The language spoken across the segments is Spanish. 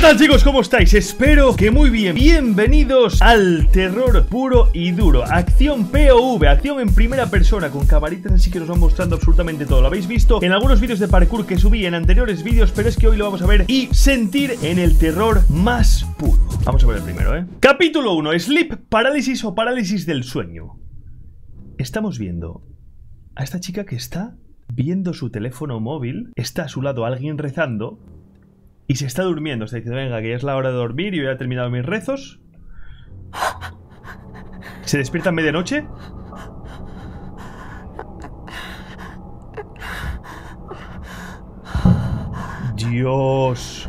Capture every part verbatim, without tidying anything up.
tal, chicos? ¿Cómo estáis? Espero que muy bien. Bienvenidos al terror puro y duro. Acción P O V, acción en primera persona con camaritas, así que nos van mostrando absolutamente todo. Lo habéis visto en algunos vídeos de parkour que subí en anteriores vídeos, pero es que hoy lo vamos a ver y sentir en el terror más puro. Vamos a ver el primero, ¿eh? Capítulo uno, Sleep Parálisis o Parálisis del Sueño. Estamos viendo a esta chica que está viendo su teléfono móvil. Está a su lado alguien rezando y se está durmiendo. Está diciendo, venga, que ya es la hora de dormir y yo ya he terminado mis rezos. Se despierta a medianoche. Dios.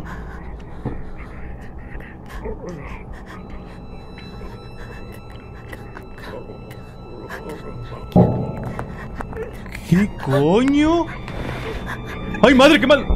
¿Qué coño? ¡Ay, madre, qué mal!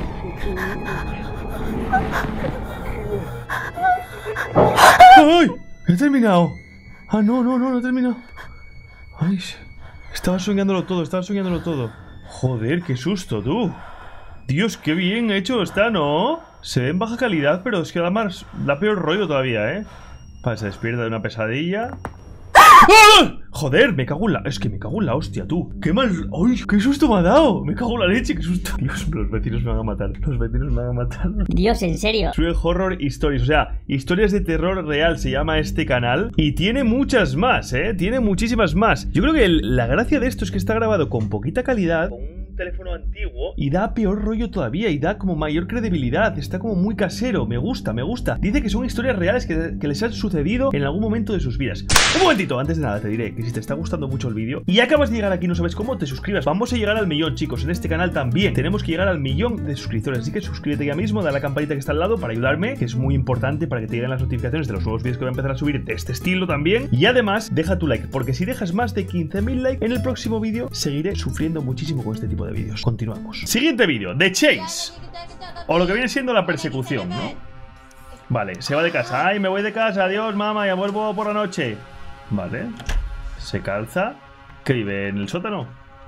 ¡Ay! He terminado. Ah, no, no, no, no he terminado. Ay, estaba soñándolo todo, estaba soñándolo todo. Joder, qué susto, tú. Dios, qué bien hecho está, ¿no? Se ve en baja calidad, pero es que da más, da peor rollo todavía, ¿eh? Para, se despierta de una pesadilla. ¡Ah! Joder, me cago en la... Es que me cago en la hostia, tú. ¡Qué mal... ¡Ay! ¡Qué susto me ha dado! Me cago en la leche, qué susto. Dios, los vecinos me van a matar. Los vecinos me van a matar. Dios, ¿en serio? Sube Horror Stories, o sea, historias de terror real se llama este canal. Y tiene muchas más, ¿eh? Tiene muchísimas más. Yo creo que el, la gracia de esto es que está grabado con poquita calidad, con un teléfono antiguo, y da peor rollo todavía, y da como mayor credibilidad. Está como muy casero, me gusta, me gusta. Dice que son historias reales que, que les han sucedido en algún momento de sus vidas. Un momentito, antes de nada te diré que si te está gustando mucho el vídeo y acabas de llegar aquí y no sabes cómo, te suscribas. Vamos a llegar al millón, chicos, en este canal también. Tenemos que llegar al millón de suscriptores, así que suscríbete ya mismo, dale a la campanita que está al lado para ayudarme, que es muy importante para que te lleguen las notificaciones de los nuevos vídeos que voy a empezar a subir de este estilo también. Y además, deja tu like, porque si dejas más de quince mil likes en el próximo vídeo, seguiré sufriendo muchísimo con este tipo de vídeos. Continuamos. Siguiente vídeo, The Chase, o lo que viene siendo la persecución, ¿no? Vale, se va de casa. Ay, me voy de casa, adiós, mamá, ya vuelvo por la noche. Vale. Se calza. ¿Qué vive en el sótano?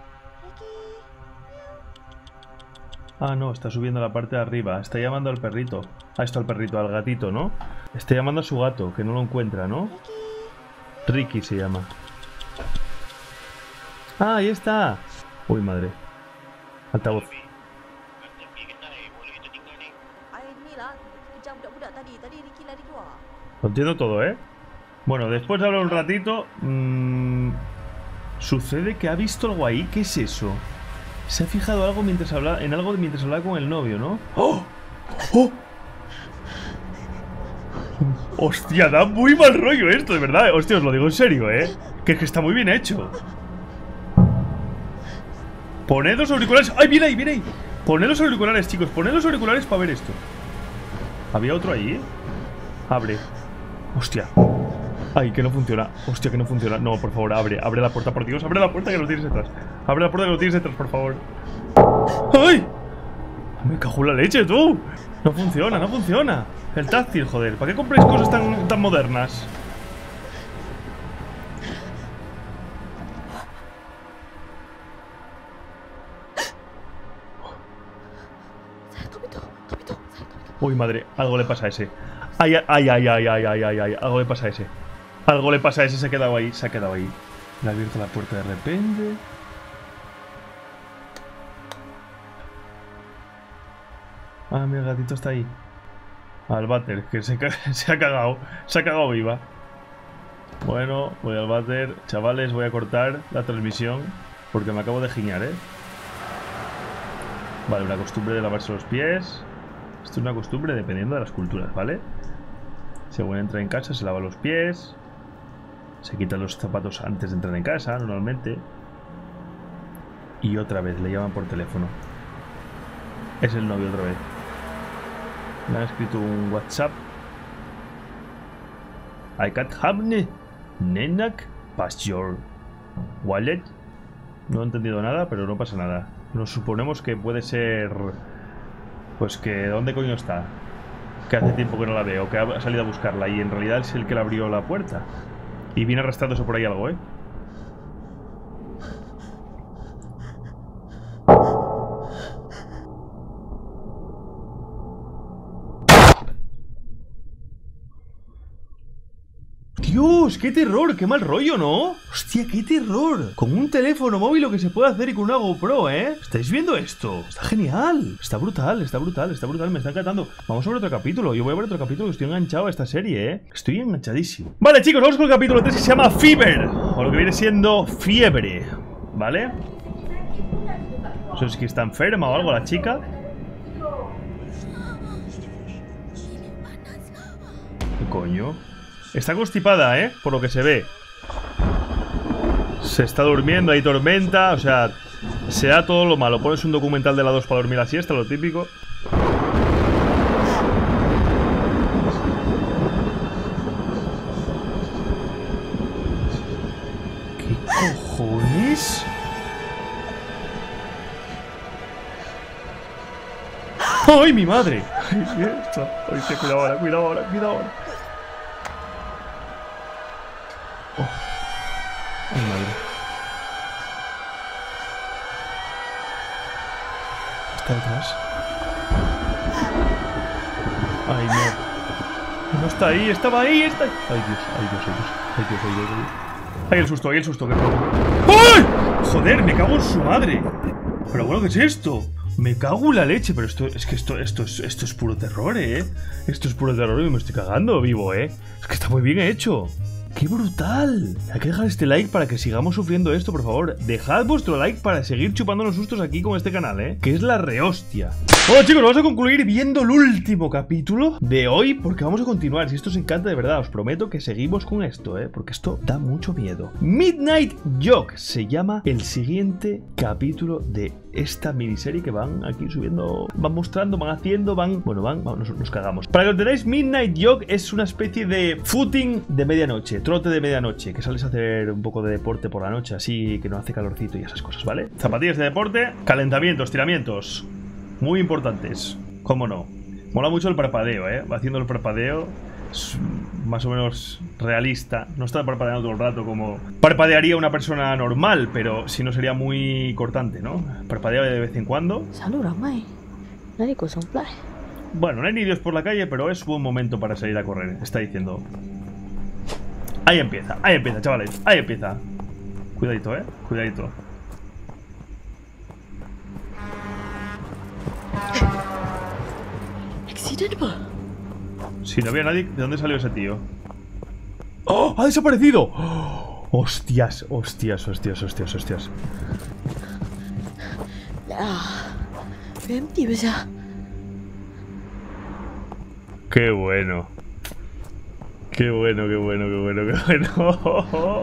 Ah, no, está subiendo a la parte de arriba. Está llamando al perrito. Ah, esto al perrito, al gatito, ¿no? Está llamando a su gato, que no lo encuentra, ¿no? Ricky se llama. Ah, ahí está. Uy, madre. Altavoz. Lo entiendo todo, ¿eh? Bueno, después de hablar un ratito, mmm, sucede que ha visto algo ahí. ¿Qué es eso? Se ha fijado algo mientras habla, en algo mientras hablaba con el novio, ¿no? ¡Oh! ¡Oh! Hostia, da muy mal rollo esto, de verdad. Hostia, os lo digo en serio, ¿eh? Que es que está muy bien hecho. Poned los auriculares. ¡Ay, viene ahí, viene ahí! Poned los auriculares, chicos. Poned los auriculares para ver esto. ¿Había otro ahí, eh? Abre. Hostia. Ay, que no funciona. Hostia, que no funciona. No, por favor, abre. Abre la puerta, por Dios. Abre la puerta que lo tienes detrás. Abre la puerta que lo tienes detrás, por favor. ¡Ay! Me cago en la leche, tú. No funciona, no funciona. El táctil, joder. ¿Para qué compráis cosas tan, tan modernas? Uy, madre. Algo le pasa a ese. Ay, ay, ay, ay, ay, ay, ay, ay. Algo le pasa a ese. Algo le pasa a ese. Se ha quedado ahí. Se ha quedado ahí. Le ha abierto la puerta de repente. Ah, mi gatito está ahí. Al váter, que se, se ha cagado. Se ha cagado viva. Bueno, voy al váter. Chavales, voy a cortar la transmisión porque me acabo de giñar, ¿eh? Vale, una costumbre de lavarse los pies. Esto es una costumbre dependiendo de las culturas, ¿vale? Según entra en casa se lava los pies. Se quitan los zapatos antes de entrar en casa, normalmente. Y otra vez, le llaman por teléfono. Es el novio otra vez. Le han escrito un WhatsApp. I can't have nenak pass your wallet. No he entendido nada, pero no pasa nada. Nos suponemos que puede ser... Pues que... ¿Dónde coño está? Que hace tiempo que no la veo, que ha salido a buscarla y en realidad es el que le abrió la puerta. Y viene arrastrándose por ahí algo, ¿eh? Dios, qué terror, qué mal rollo, ¿no? Hostia, qué terror. Con un teléfono móvil lo que se puede hacer y con una GoPro, ¿eh? ¿Estáis viendo esto? Está genial. Está brutal, está brutal, está brutal. Me está encantando. Vamos a ver otro capítulo. Yo voy a ver otro capítulo. Estoy enganchado a esta serie, ¿eh? Estoy enganchadísimo. Vale, chicos, vamos con el capítulo tres que se llama Fever. O lo que viene siendo fiebre. ¿Vale? No sé si está enferma o algo la chica. ¿Qué coño? Está constipada, ¿eh? Por lo que se ve. Se está durmiendo, hay tormenta. O sea, se da todo lo malo. Pones un documental de la dos para dormir la siesta, lo típico. ¿Qué cojones? ¡Ay, mi madre! ¡Ay, esto! ¡Ay, te cuidado ahora, cuidado ahora, cuidado ahora! Oh. ¡Ay, madre! ¿Está detrás? ¡Ay, no! No está ahí, estaba ahí, está ahí. ¡Ay, Dios, ay, Dios, ay, Dios! ¡Ay, Dios, ay, Dios! ¡Ay, el susto, ay, el susto! ¡Qué ¡ay! ¡Joder, me cago en su madre! Pero bueno, ¿qué es esto? Me cago en la leche, pero esto es que esto, esto, es, esto es puro terror, ¿eh? Esto es puro terror y me estoy cagando vivo, ¿eh? Es que está muy bien hecho. ¡Qué brutal! Hay que dejar este like para que sigamos sufriendo esto, por favor. Dejad vuestro like para seguir chupándonos sustos aquí con este canal, ¿eh? Que es la rehostia. Bueno, chicos, vamos a concluir viendo el último capítulo de hoy, porque vamos a continuar. Si esto os encanta, de verdad, os prometo que seguimos con esto, ¿eh? Porque esto da mucho miedo. Midnight Jog se llama el siguiente capítulo de esta miniserie que van aquí subiendo, van mostrando, van haciendo, van... Bueno, van, van nos, nos cagamos. Para que os entendáis, Midnight Jog es una especie de footing de medianoche, trote de medianoche, que sales a hacer un poco de deporte por la noche, así que no hace calorcito y esas cosas, ¿vale? Zapatillas de deporte, calentamientos, tiramientos, muy importantes, cómo no. Mola mucho el parpadeo, ¿eh? Va haciendo el parpadeo, es más o menos realista. No está parpadeando todo el rato como parpadearía una persona normal, pero si no sería muy cortante, ¿no? Parpadea de vez en cuando. Bueno, no hay ni Dios por la calle, pero es buen momento para salir a correr, está diciendo. Ahí empieza, ahí empieza, chavales, ahí empieza. Cuidadito, eh, cuidadito. Si no había nadie, ¿de dónde salió ese tío? ¡Oh! ¡Ha desaparecido! ¡Oh! ¡Hostias! ¡Hostias! ¡Hostias! ¡Hostias! ¡Hostias! ¡Qué bueno! ¡Qué bueno, qué bueno, qué bueno, qué bueno!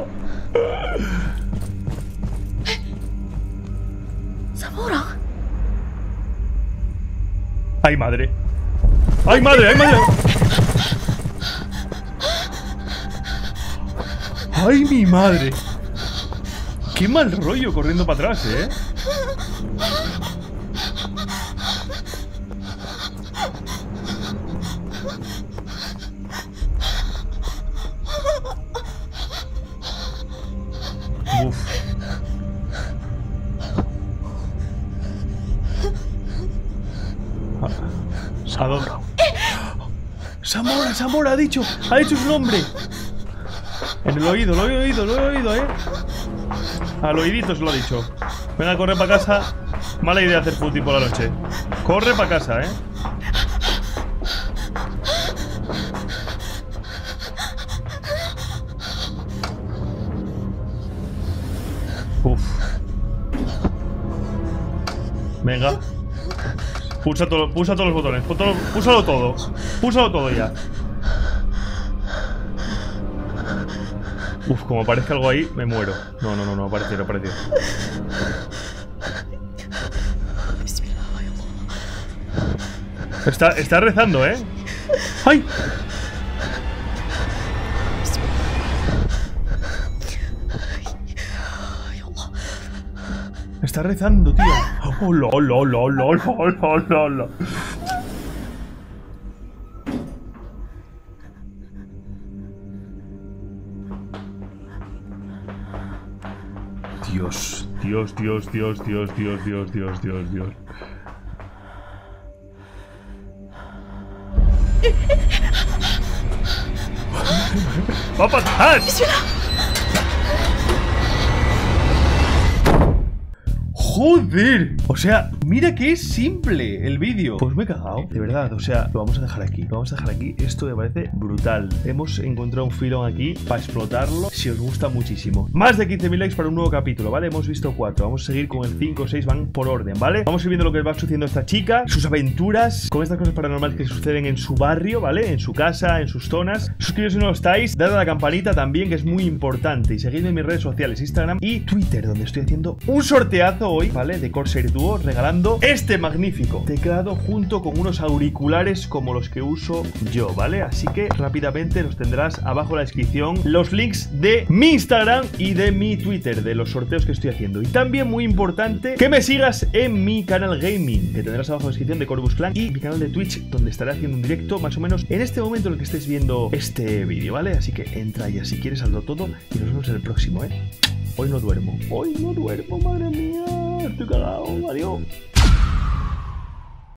¡Ay, madre! ¡Ay, madre! ¡Ay, madre! ¡Ay, mi madre! ¡Qué mal rollo corriendo para atrás, eh! Uf. Zamora. Zamora, Zamora, ha dicho, ha dicho su nombre. En el oído, lo he oído, lo he oído, eh. Al oídito se lo ha dicho. Venga, corre para casa. Mala idea hacer footing por la noche. Corre para casa, eh. Uf. Venga. Pulsa, todo, pulsa todos los botones. Púsalo todo. Púsalo todo ya. Uf, como aparezca algo ahí, me muero. No, no, no, no apareció, no apareció. Está, está rezando, ¿eh? ¡Ay! Está rezando, tío. Oh, lo, lo, lo, lo, lo, lo, lo, lo. Dios, Dios, Dios, Dios, Dios, Dios, Dios, Dios, Dios, Dios. ¡Va a pasar! ¡Joder! O sea, mira que es simple el vídeo. Pues me he cagado, de verdad. O sea, lo vamos a dejar aquí. Lo vamos a dejar aquí. Esto me parece brutal. Hemos encontrado un filón aquí para explotarlo. Si os gusta muchísimo. Más de quince mil likes para un nuevo capítulo, ¿vale? Hemos visto cuatro. Vamos a seguir con el cinco o seis. Van por orden, ¿vale? Vamos a ir viendo lo que va sucediendo a esta chica, sus aventuras, con estas cosas paranormales que suceden en su barrio, ¿vale? En su casa, en sus zonas. Suscribiros si no lo estáis. Dad a la campanita también, que es muy importante. Y seguidme en mis redes sociales, Instagram y Twitter, donde estoy haciendo un sorteazo hoy, ¿vale? De Corsair Duo, regalando este magnífico teclado junto con unos auriculares como los que uso yo, ¿vale? Así que rápidamente los tendrás abajo en la descripción, los links de mi Instagram y de mi Twitter, de los sorteos que estoy haciendo. Y también muy importante que me sigas en mi canal gaming, que tendrás abajo en la descripción, de Corvus Clan, y mi canal de Twitch, donde estaré haciendo un directo más o menos en este momento en el que estéis viendo este vídeo, ¿vale? Así que entra ya si quieres, hazlo todo y nos vemos en el próximo, ¿eh? Hoy no duermo, hoy no duermo, madre mía, estoy cagado, adiós.